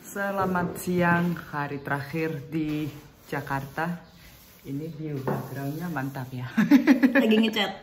Selamat siang, hari terakhir di Jakarta. Ini view backgroundnya mantap ya. Lagi ngecat.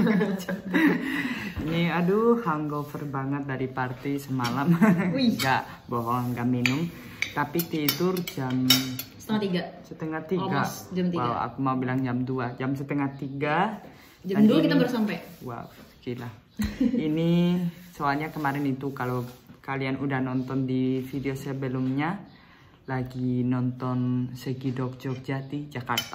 Ini aduh hangover banget dari party semalam. Nggak bohong, nggak minum. Tapi tidur jam setengah tiga. Jam 3. Wow, aku mau bilang jam 2. Jam setengah 3. Jam 2 kita baru sampai. Wow, gila. Ini soalnya kemarin itu kalau kalian udah nonton di video sebelumnya, lagi nonton Segidok Jogja di Jakarta.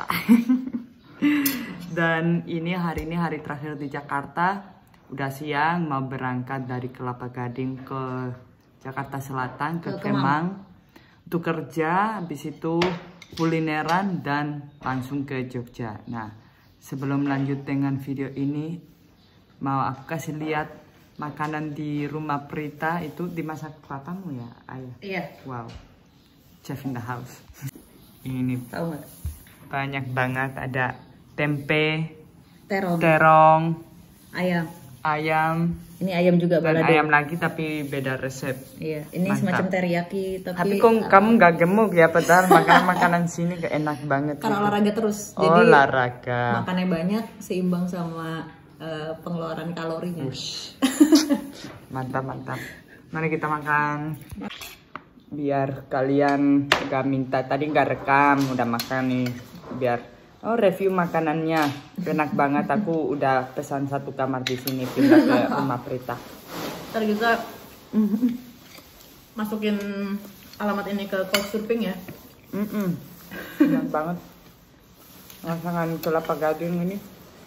Dan hari ini hari terakhir di Jakarta. Udah siang, mau berangkat dari Kelapa Gading ke Jakarta Selatan, ke Kemang. Untuk kerja, habis itu kulineran dan langsung ke Jogja. Nah, sebelum lanjut dengan video ini, mau aku kasih lihat makanan di rumah Prita. Itu dimasak papamu ya, Ayah? Iya. Wow, chef in the house. Ini Tahu nggak? banyak banget, ada tempe, Terong, ayam, ini ayam juga dan balado. ayam lagi tapi beda resep. Iya, ini Mantap. semacam teriyaki Tapi kok kamu nggak gemuk ya, padahal makanan sini gak enak banget. karena gitu. olahraga terus. Oh, Jadi olahraga. makannya banyak seimbang sama pengeluaran kalorinya. Ush. Mantap. Mari kita makan. Biar kalian gak minta, tadi gak rekam, udah makan nih. Biar review makanannya enak banget. Aku udah pesan satu kamar di sini, pindah ke rumah Prita. Ntar kita masukin alamat ini ke Couchsurfing ya. Enak banget. Masakan Kelapa Gading ini.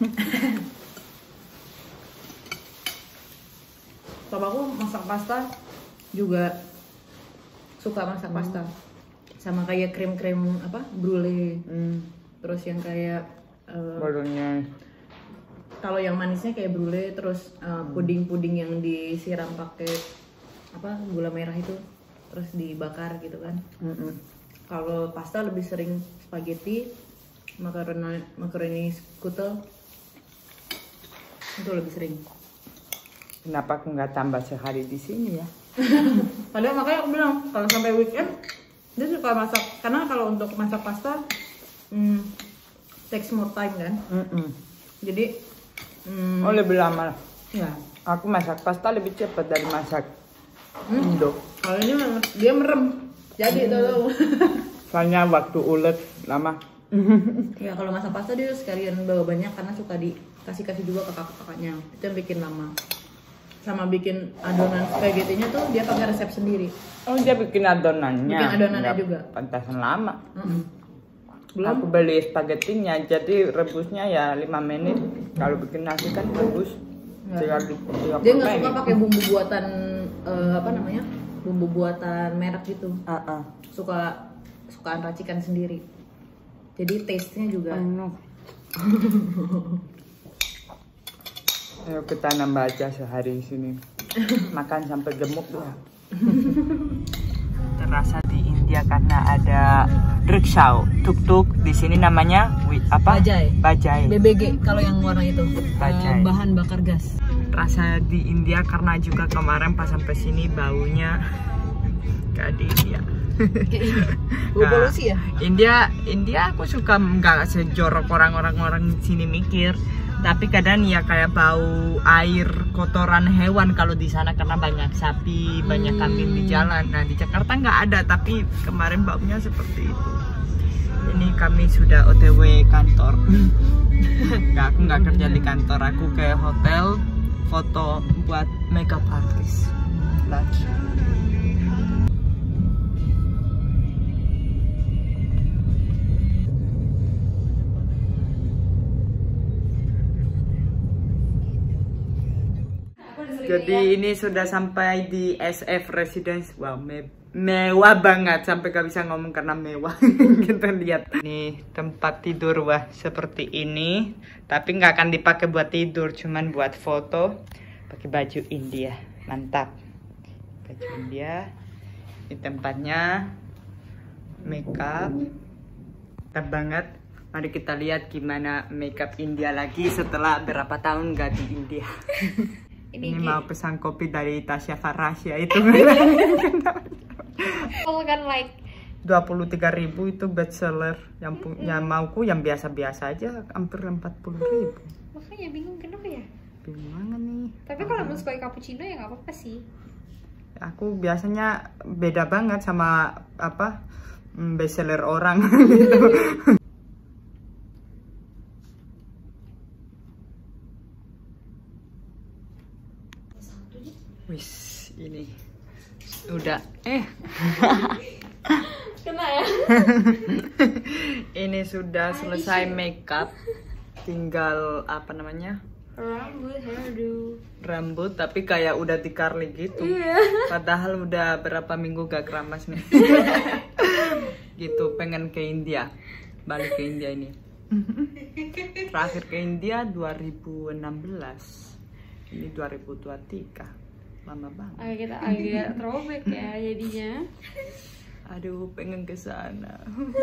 Papaku masak pasta juga suka masak pasta. Sama kayak krim-krim brulee. Terus yang kayak Barunya. kalau yang manisnya kayak brulee, terus puding-puding yang disiram pakai gula merah itu, terus dibakar gitu kan. Kalau pasta lebih sering spaghetti, makaroni skutel, itu lebih sering. Kenapa aku nggak tambah sehari di sini ya? Padahal makanya aku bilang kalau sampai weekend dia suka masak, karena kalau untuk masak pasta takes more time kan. Jadi Lebih lama. ya. Aku masak pasta lebih cepat dari masak Indo. Kalau ini dia merem, jadi tuh. Soalnya waktu ulet lama. Ya kalau masak pasta dia sekalian bawa banyak karena suka dikasih juga ke kakak-kakaknya. Itu yang bikin lama. Sama bikin adonan spaghettinya tuh dia pakai resep sendiri. Oh, dia bikin adonannya. Bikin adonannya Nggak juga. Pantasan lama. Belum. Aku beli spagettinya, jadi rebusnya ya 5 menit. Kalau bikin nasi kan rebus. Dia nggak suka pakai bumbu buatan bumbu buatan merek gitu. Sukaan racikan sendiri. Jadi taste-nya juga. Ayo kita nambah aja sehari di sini. Makan sampai gemuk ya. Terasa di India karena ada rickshaw, tuk-tuk. Di sini namanya Bajai. BBG kalau yang warna itu. Bajai. Bahan bakar gas. Rasa di India karena juga kemarin pas sampai sini baunya kayak di India. Polusi ya? India aku suka nggak sejorok orang sini mikir. Tapi kadang ya kayak bau air kotoran hewan kalau di sana karena banyak sapi, banyak kambing di jalan. Nah di Jakarta nggak ada, tapi kemarin baunya seperti itu. Ini kami sudah OTW kantor. Aku nggak kerja di kantor, aku ke hotel foto buat makeup artist lagi. Jadi ini sudah sampai di SF Residence. Wow, mewah banget sampai gak bisa ngomong karena mewah. Kita lihat nih tempat tidur, wah seperti ini. Tapi nggak akan dipakai buat tidur, cuman buat foto. Pakai baju India, mantap. Baju India. Ini tempatnya makeup, mantap banget. Mari kita lihat gimana makeup India lagi setelah berapa tahun gak di India. Ini mau pesan kopi dari Tasya Farasya itu. Kalau kan like 23.000 itu bestseller. Yang mauku yang biasa-biasa aja hampir 40.000. makanya bingung kenapa ya. Bingung banget nih. Tapi kalau mau suka cappuccino ya nggak apa-apa sih. Aku biasanya beda banget sama apa bestseller orang gitu. Wis ini udah Kena ya. ini sudah selesai makeup, tinggal apa namanya Rambut, hairdo. rambut, tapi kayak udah di curly gitu. Padahal udah berapa minggu gak keramas nih. Gitu, pengen ke India, balik ke India ini. Terakhir ke India 2016, ini 2023. Lama banget. Agak throwback ya jadinya. Aduh, pengen ke sana.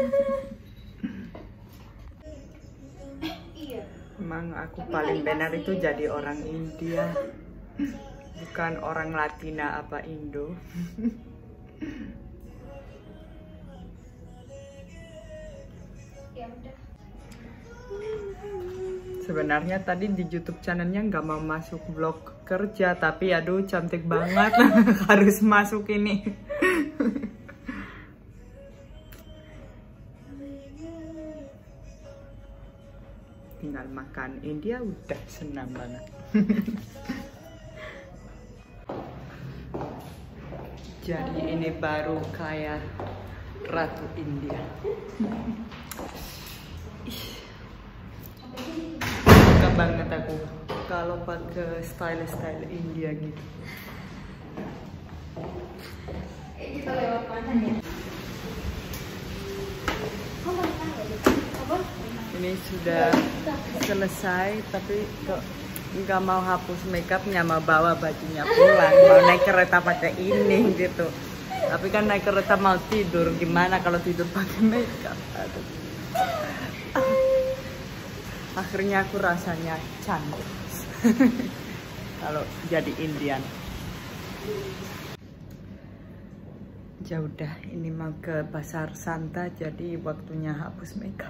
Emang aku paling benar itu jadi orang India, bukan orang Latina apa Indo. Ya udah. Sebenarnya tadi di YouTube channelnya nggak mau masuk vlog kerja, tapi aduh cantik banget, harus masuk ini. Tinggal makan India udah senang banget. Jadi ini baru kayak ratu India. Suka banget aku kalau pakai style India gitu. Kita lewat mana ya? Ini sudah selesai, tapi kok nggak mau hapus makeupnya, mau bawa bajunya pulang, mau naik kereta pakai ini gitu. Tapi kan naik kereta mau tidur, gimana kalau tidur pakai makeup? Aduh. Akhirnya aku rasanya cantik kalau jadi Indian. Ya udah, ini mau ke pasar Santa, jadi waktunya hapus makeup.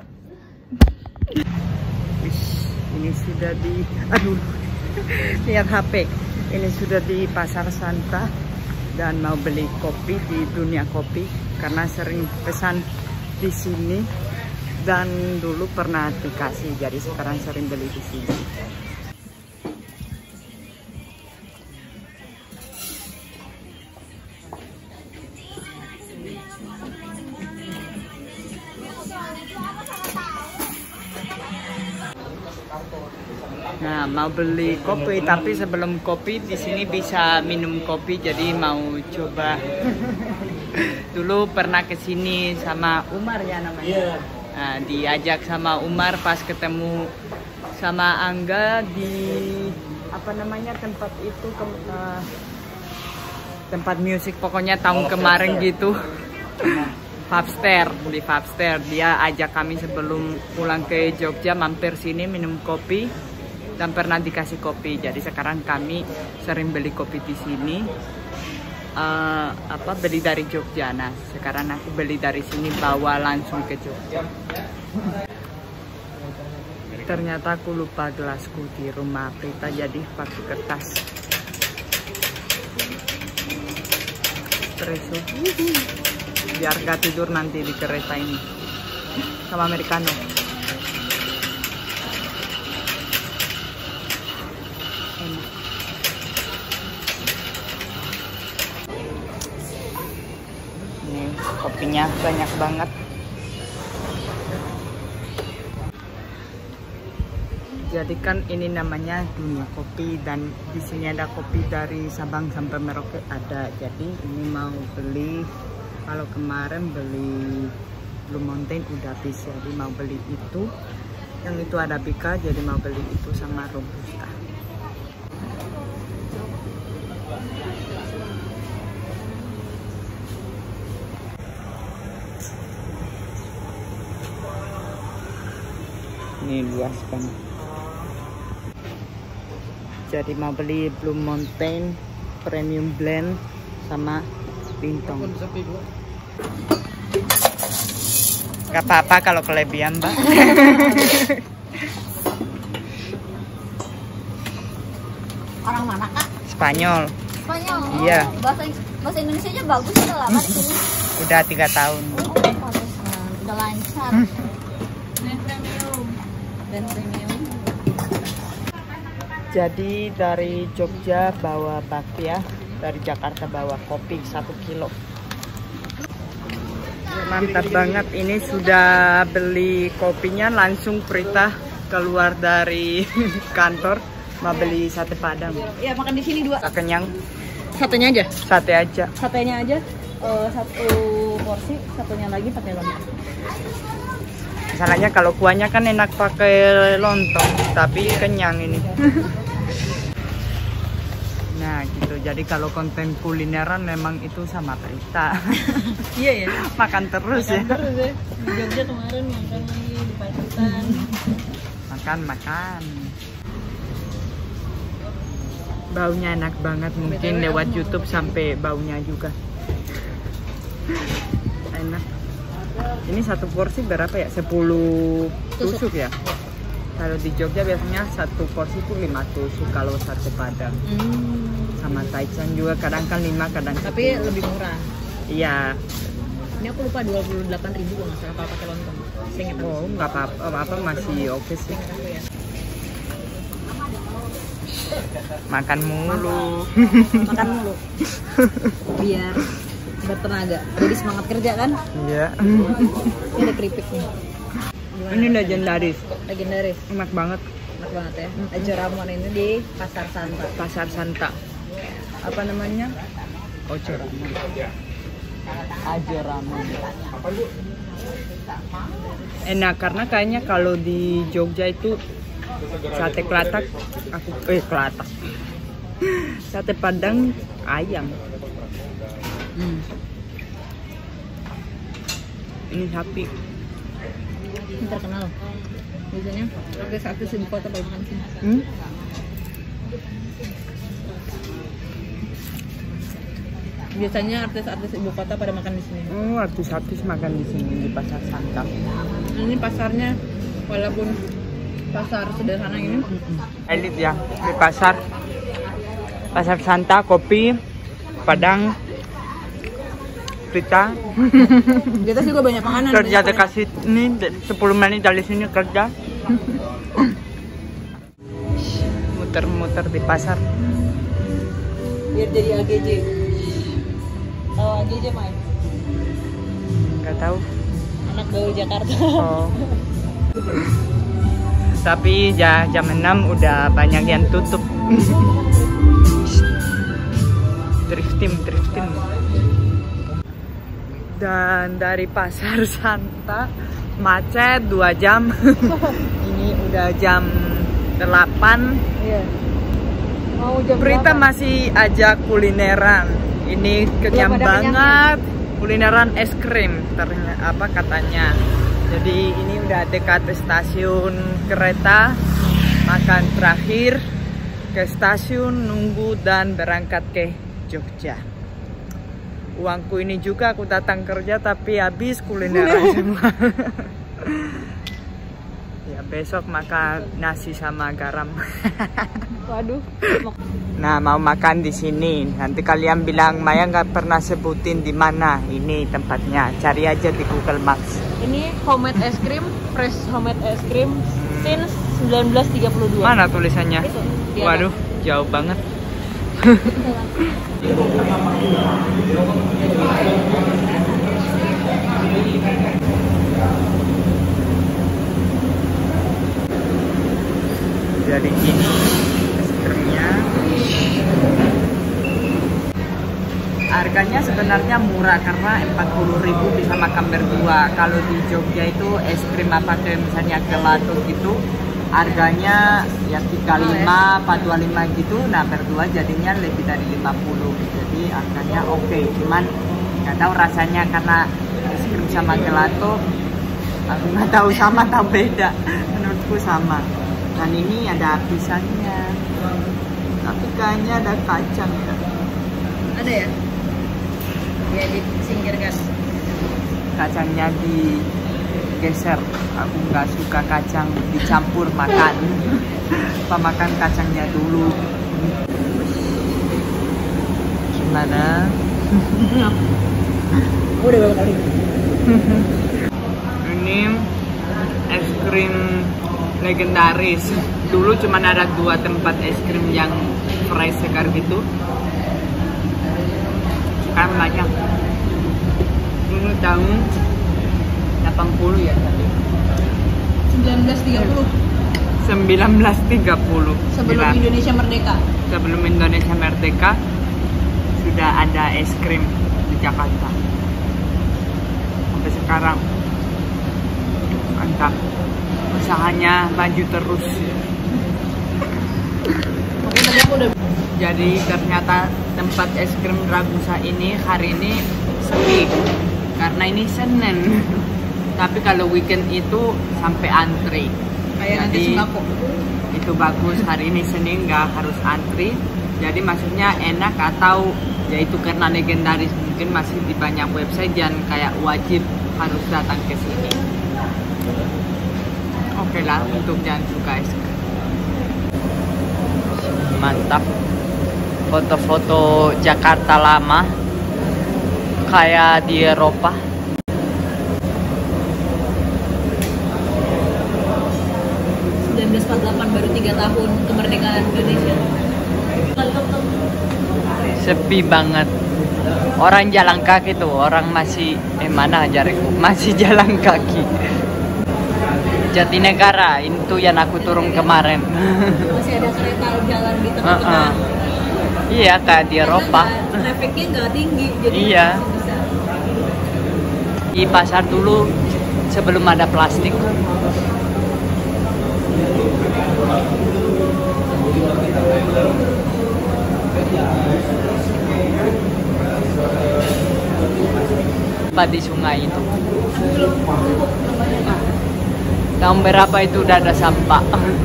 Wish, ini sudah di, aduh, lihat HP. Ini sudah di pasar Santa dan mau beli kopi di Dunia Kopi karena sering pesan di sini dan dulu pernah dikasih, jadi sekarang sering beli di sini. Nah, mau beli kopi, tapi sebelum kopi di sini bisa minum kopi, jadi mau coba. Dulu pernah ke sini sama Umar ya namanya. Nah, diajak sama Umar pas ketemu sama Angga di apa namanya tempat itu tempat musik pokoknya tahun kemarin gitu. Fabster, di Fabster dia ajak kami sebelum pulang ke Jogja mampir sini minum kopi dan pernah dikasih kopi. Jadi sekarang kami sering beli kopi di sini. Beli dari Jogja. Nah, sekarang aku beli dari sini bawa langsung ke Jogja. Ternyata aku lupa gelasku di rumah Prita, jadi pakai kertas. Espresso. Biar gak tidur nanti di kereta ini. Sama americano. Ini kopinya banyak banget. Jadi kan ini namanya Dunia Kopi dan di sini ada kopi dari Sabang sampai Merauke ada. Jadi ini mau beli, kalau kemarin beli Blue Mountain udah habis, jadi mau beli itu. Yang itu ada Bika, jadi mau beli itu sama Robusta. Ini luas banget. Jadi mau beli Blue Mountain Premium Blend sama bintang. Gak apa-apa kalau kelebihan, Mbak. Orang mana kak? Spanyol. Spanyol. Iya. Bahasa Indonesia aja bagus udah lama di sini. Udah 3 tahun. Oh, pantesan. Udah lancar. Dan premium. Jadi dari Jogja bawa bakpia, dari Jakarta bawa kopi 1 kilo. Mantap banget, ini sudah beli kopinya langsung Prita keluar dari kantor mau beli sate Padang. Ya makan di sini 2. Tak kenyang, Satenya aja. sate aja. Satenya aja 1 porsi, satunya lagi pakai lontong. Masalahnya kalau kuahnya kan enak pakai lontong, tapi kenyang ini. Nah gitu, jadi kalau konten kulineran memang itu sama Prita. Iya ya. Makan terus ya. Terus ya. Di Jogja kemarin makan lagi di Pacitan. Makan. Baunya enak banget, mungkin lewat YouTube sampai baunya juga. Enak. Ini 1 porsi berapa ya? 10 tusuk ya? Kalau di Jogja biasanya 1 porsi itu 5 tusuk kalau sate Padang. Sama taichan juga kadang kan 5, kadang Tapi 10. lebih murah. Iya. Ini aku lupa 28.000 kalau nggak salah kalau pakai lontong. Seingat aku. Oh, nggak apa-apa, masih oke sih. Seingat aku ya. Makan mulu. Makan mulu. Biar bertenaga. Jadi semangat kerja kan? Iya. Ini ada keripik nih. Ini legendaris. Legendaris. Enak banget. Enak banget ya. Ajo Ramon ini di Pasar Santa. Pasar Santa. Apa namanya? Ojo Ramon. Ajo Ramon. Enak karena kayaknya kalau di Jogja itu sate kelatak, kelatak. Sate Padang ayam. Ini sapi. Ini terkenal. Biasanya artis-artis ibu kota pada makan sini. Biasanya artis-artis ibu kota pada makan di sini. Oh, artis-artis makan di sini di Pasar Santa. Ini pasarnya walaupun pasar sederhana ini Elit ya di Pasar Santa, kopi Padang. Prita. di atas juga banyak makanan. Kerja dikasih ini 10 menit dari sini kerja. Muter-muter di pasar. Biar jadi AGJ. Tahu AGJ main? Nggak tahu. Anak gaul Jakarta. Oh. Tapi jam 6 udah banyak yang tutup. Drifting. Dan dari Pasar Santa macet 2 jam. Ini udah jam 8. Iya. Mau jam Prita berapa? masih ajak kulineran. Ini kenyang Belum ada banget. Kulineran es krim ternyata katanya. Jadi ini udah dekat stasiun kereta. Makan terakhir ke stasiun, nunggu dan berangkat ke Jogja. Uangku ini juga aku datang kerja tapi habis kulineran semua. Ya besok makan nasi sama garam. Waduh. Nah mau makan di sini. Nanti kalian bilang Maya nggak pernah sebutin di mana ini tempatnya. Cari aja di Google Maps. Ini homemade es krim, fresh homemade es krim since 1932. Mana tulisannya? Itu, di atas. Waduh jauh banget. Jadi ini es krimnya. Harganya sebenarnya murah karena 40.000 bisa makan berdua. Kalau di Jogja itu es krim apa kayak misalnya gelato gitu harganya ya 35 apa 25 gitu. Nah berdua jadinya lebih dari 50. Jadi harganya oke. Cuman nggak tahu rasanya karena es krim sama gelato aku nggak tahu sama atau beda. Menurutku sama. Dan ini ada pisangnya. Tapi kayaknya ada kacang ya. Ada ya? Dia disingkirkan. Kacangnya digeser. Aku nggak suka kacang dicampur makan. Makan kacangnya dulu. Gimana? Udah berapa kali? Ini es krim legendaris. Dulu cuma ada 2 tempat es krim yang fresh segar gitu. Sekarang banyak. Ini tahun 80 ya tadi. 1930. 1930. Sebelum Gila. Indonesia merdeka. Sebelum Indonesia merdeka sudah ada es krim di Jakarta. Sampai sekarang mantap. Usahanya maju terus. Oke, tadi aku udah. Jadi ternyata tempat es krim Ragusa ini hari ini sepi karena ini Senin. Tapi kalau weekend itu sampai antri. Kayak nanti sembako. Itu bagus, hari ini Senin nggak harus antri. Jadi maksudnya enak, atau yaitu karena legendaris mungkin masih di banyak website dan kayak wajib harus datang ke sini. Oke lah untuk yang suka es krim. Mantap. Foto-foto Jakarta lama kayak di Eropa. Baru 3 tahun kemerdekaan Indonesia. Sepi banget. Orang jalan kaki tuh, orang masih mana jariku? Masih jalan kaki. Jatinegara itu yang aku turun kemarin. Masih ada kereta jalan di tengah-tengah. Iya kayak di Eropa. Trafficnya nggak tinggi, jadi iya. bisa. Di pasar dulu sebelum ada plastik. Di sungai itu. Tahun berapa itu udah ada sampah.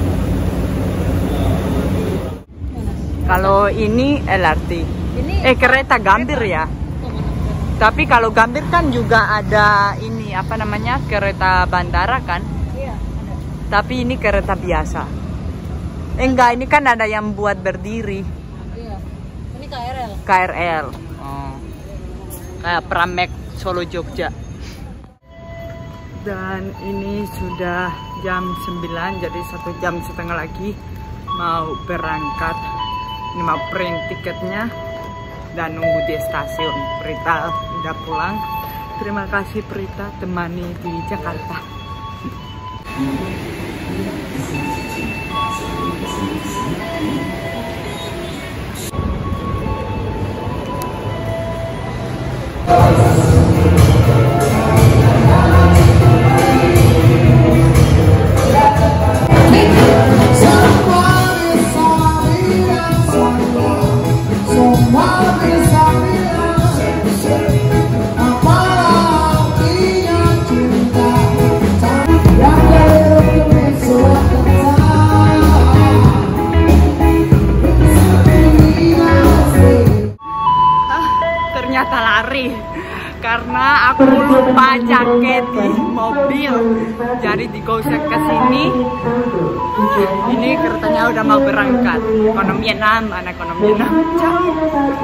Kalau ini LRT. Ini Kereta Gambir ya. Tapi kalau Gambir kan juga ada ini apa namanya, kereta bandara kan. Iya, ada. Tapi ini kereta biasa. Enggak, ini kan ada yang buat berdiri. Iya. Ini KRL. KRL. Oh. Kayak Pramek Solo Jogja. Dan ini sudah jam 9, jadi 1,5 jam lagi mau berangkat. Ini mau print tiketnya dan nunggu di stasiun. Prita udah pulang. Terima kasih Prita temani di Jakarta. Ternyata lari karena aku lupa jaket di mobil, jadi digosek ke sini. Ini keretanya udah mau berangkat. Ekonomi 6, anak ekonomi 6 jauh.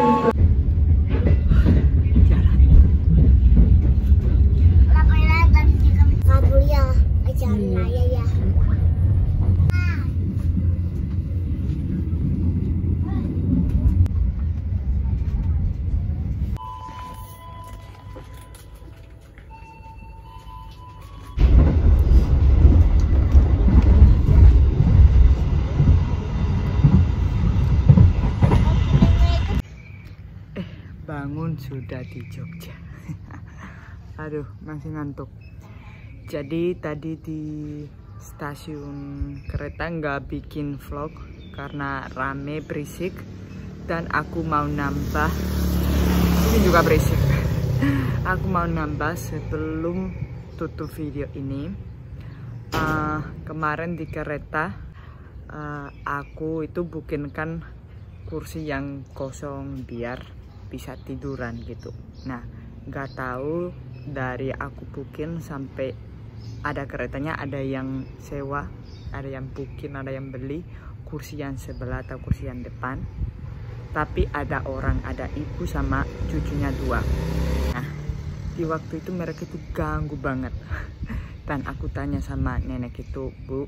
Bangun sudah di Jogja. Aduh, masih ngantuk. Jadi tadi di stasiun kereta nggak bikin vlog karena rame, berisik, dan aku mau nambah. Ini juga berisik. Aku mau nambah sebelum tutup video ini. Kemarin di kereta aku itu bikinkan kursi yang kosong biar bisa tiduran gitu. Nah, nggak tahu dari aku booking sampai ada keretanya, ada yang sewa, ada yang booking, ada yang beli kursi yang sebelah atau kursi yang depan. Tapi ada orang, ada ibu sama cucunya 2. Nah, di waktu itu mereka itu ganggu banget. Dan aku tanya sama nenek itu, Bu,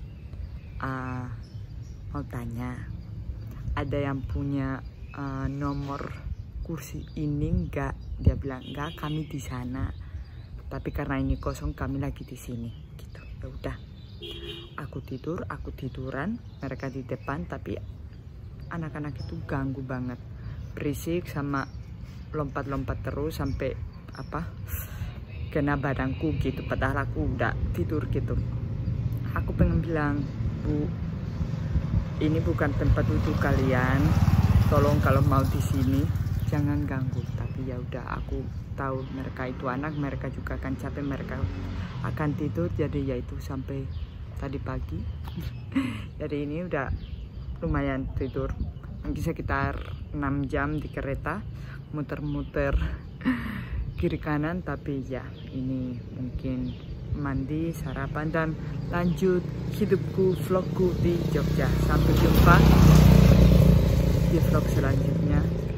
mau tanya, ada yang punya nomor kursi ini enggak? Dia bilang enggak, kami di sana. Tapi karena ini kosong, kami lagi di sini. Gitu. Ya udah. Aku tiduran, mereka di depan, tapi anak-anak itu ganggu banget, berisik sama lompat-lompat terus sampai kena badanku gitu, padahal aku udah tidur gitu. Aku pengen bilang, Bu, ini bukan tempat duduk kalian, tolong kalau mau di sini jangan ganggu. Tapi ya udah, aku tahu mereka itu anak, mereka juga akan capek, mereka akan tidur, jadi ya itu sampai tadi pagi. Jadi ini udah lumayan tidur, mungkin sekitar 6 jam di kereta, muter-muter kiri kanan. Tapi ya ini mungkin mandi, sarapan, dan lanjut hidupku, vlogku di Jogja. Sampai jumpa di vlog selanjutnya.